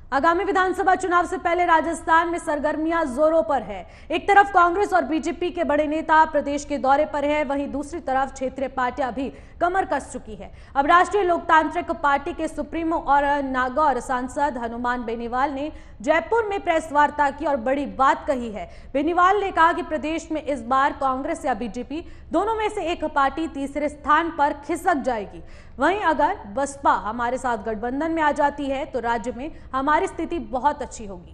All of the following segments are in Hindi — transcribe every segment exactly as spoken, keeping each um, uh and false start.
आगामी विधानसभा चुनाव से पहले राजस्थान में सरगर्मियां जोरों पर है। एक तरफ कांग्रेस और बीजेपी के बड़े नेता प्रदेश के दौरे पर है, वहीं दूसरी तरफ क्षेत्रीय पार्टियां भी कमर कस चुकी है। अब राष्ट्रीय लोकतांत्रिक पार्टी के सुप्रीमो और नागौर सांसद हनुमान बेनीवाल ने जयपुर में प्रेस वार्ता की और बड़ी बात कही है। बेनीवाल ने कहा कि प्रदेश में इस बार कांग्रेस या बीजेपी दोनों में से एक पार्टी तीसरे स्थान पर खिसक जाएगी। वहीं अगर बसपा हमारे साथ गठबंधन में आ जाती है तो राज्य में हमारी स्थिति बहुत अच्छी होगी।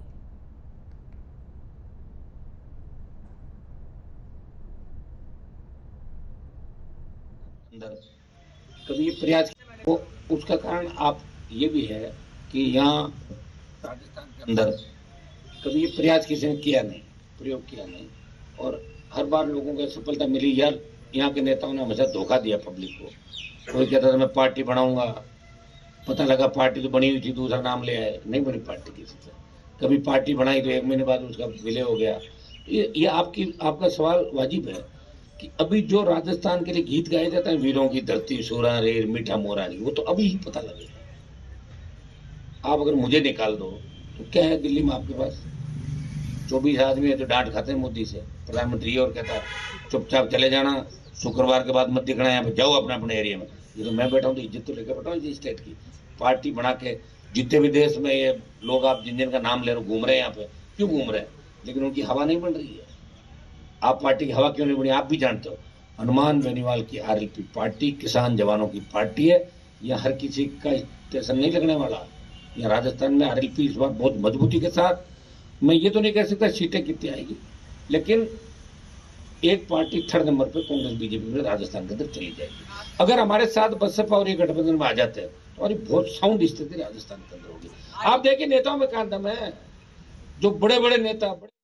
कभी प्रयास वो उसका कारण आप ये भी है कि यहाँ राजस्थान के अंदर कभी ये प्रयास किसी ने किया नहीं, प्रयोग किया नहीं, और हर बार लोगों को सफलता मिली। यार यहाँ के नेताओं ने हमेशा धोखा दिया पब्लिक को। कोई कहता था मैं पार्टी बनाऊंगा, पता लगा पार्टी तो बनी हुई थी, दूसरा नाम ले आए, नहीं बनी पार्टी किसी से। कभी पार्टी बनाई तो एक महीने बाद उसका विलय हो गया। ये, ये आपकी आपका सवाल वाजिब है कि अभी जो राजस्थान के लिए गीत गाए जाते हैं, वीरों की धरती सूरा रेर मीठा मोरानी, वो तो अभी ही पता लगेगा। आप अगर मुझे निकाल दो तो क्या है दिल्ली में आपके पास चौबीस आदमी है जो डांट खाते हैं मोदी से, प्रधानमंत्री, और कहता है चुपचाप चले जाना, शुक्रवार के बाद मत दिखना, यहाँ पे जाओ अपने अपने एरिया में। ये तो मैं बैठा हूँ तो इज्जत तो लेकर बैठा हूँ इस स्टेट की। पार्टी बना के जितने भी देश में ये लोग आप जिन जिन का नाम ले रहे हो घूम रहे हैं यहाँ पे, क्यों घूम रहे हैं? लेकिन उनकी हवा नहीं बन रही है। आप पार्टी की हवा क्यों नहीं बनी आप भी जानते हो। हनुमान बेनीवाल की आरएलपी पार्टी किसान जवानों की पार्टी है। यह हर किसी का स्टेशन नहीं लगने वाला। यह राजस्थान में आरएलपी इस बार बहुत मजबूती के साथ, मैं ये तो नहीं कह सकता सीटें कितनी आएगी, लेकिन एक पार्टी थर्ड नंबर पे कांग्रेस बीजेपी में राजस्थान के अंदर चली जाएगी। अगर हमारे साथ बसपा और ये गठबंधन में आ जाते हैं तो और बहुत साउंड स्थिति राजस्थान के अंदर होगी। आप देखिए नेताओं में कहां दम है, जो बड़े बड़े नेता